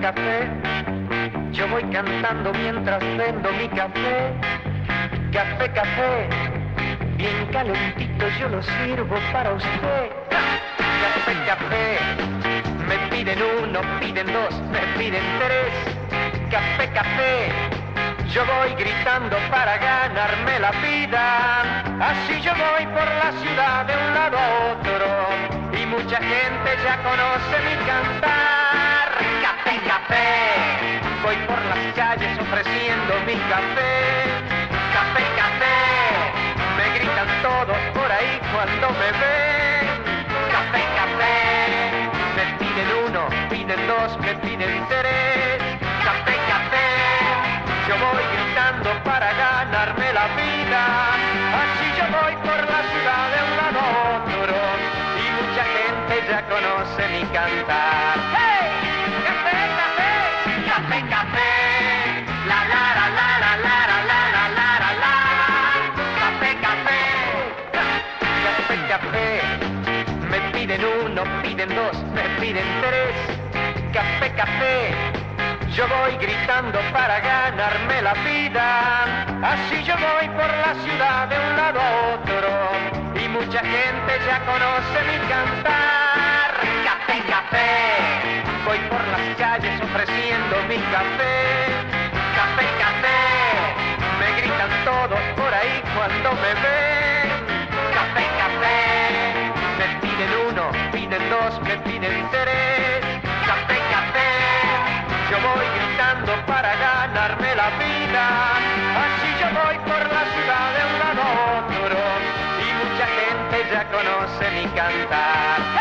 café, yo voy cantando mientras vendo mi café. Café, café, bien calentito yo lo sirvo para usted. Café, café, me piden uno, piden dos, me piden tres. Café, café, yo voy gritando para ganarme la vida. Así yo voy por la ciudad de un lado a otro y mucha gente ya conoce mi cantar. Café, café, voy por las calles ofreciendo mi café. Café, café, me gritan todos por ahí cuando me ven. Café, café, me piden uno, piden dos, me piden tres. Café, café, yo voy gritando para ganarme la vida. Así yo voy por la ciudad de un lado a otro y mucha gente ya conoce mi cantar. ¡Hey! ¡Café, café! ¡Café, café! ¡La, la, la, la, la, la, la, la, la, la, la! ¡Café, café! ¡Café, café! Me piden uno, piden dos, me piden tres. Café, café, yo voy gritando para ganarme la vida. Así yo voy por la ciudad de un lado a otro y mucha gente ya conoce mi cantar. Café, café, voy por las calles ofreciendo mi café. Café, café, me gritan todos por ahí cuando me ven. Café, café, me piden uno, piden dos, me piden tres. Café, café, yo voy gritando para ganarme la vida. Así yo voy por la ciudad de un lado a otro y mucha gente ya conoce mi cantar.